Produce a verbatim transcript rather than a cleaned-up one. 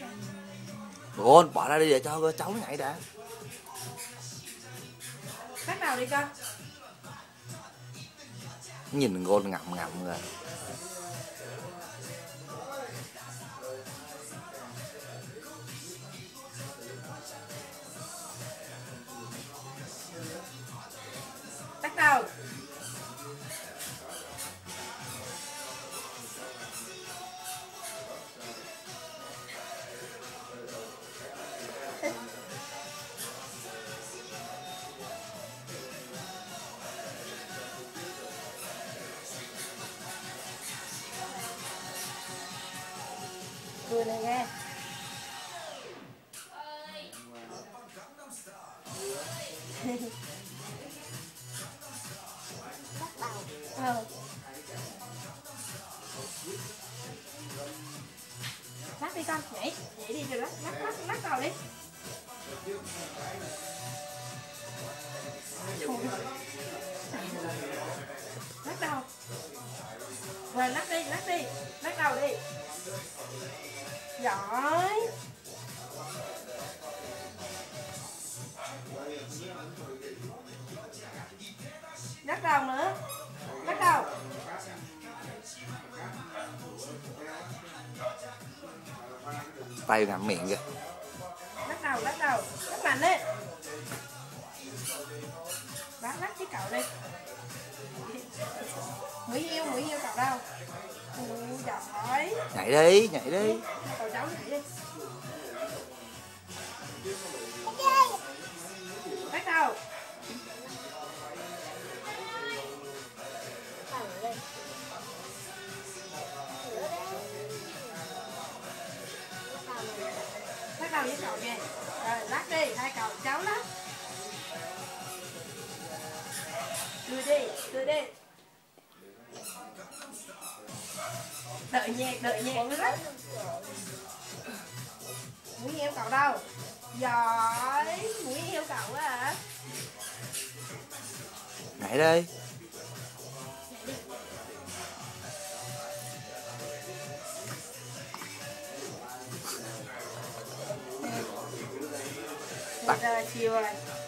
Gôn bỏ ra đi để cho cháu nó nhảy đã. Bắt đầu đi con. Nhìn Gôn ngậm ngậm rồi. Bắt đầu. Cười này nghe. Ờ. Lắc đi con, nhảy, nhảy đi rồi lắc, lắc, lắc, lắc đầu đi. Lắc đầu. Rồi lắc đi, lắc đi, lắc đầu đi. Giỏi. Lắc đầu nữa. Lắc đầu. Tay ngậm miệng kìa. Lắc đầu, lắc đầu, lắc mạnh đi. Bác lắc với cậu đi. Mũi heo, mũi heo cậu đâu? Ừ, giỏi. Nhảy đi, nhảy đi. Cậu cháu nhảy đi. Bắt đầu. Bắt đầu với cậu nha. Rồi lắc đi, hai cậu cháu lắc. Đưa đi, đưa đi. Đợi nhạc, đợi nhạc nữa đó. Mũi heo cậu đâu? Giỏi, mũi heo cậu á hả? Nhảy đi. Rồi, chiều rồi.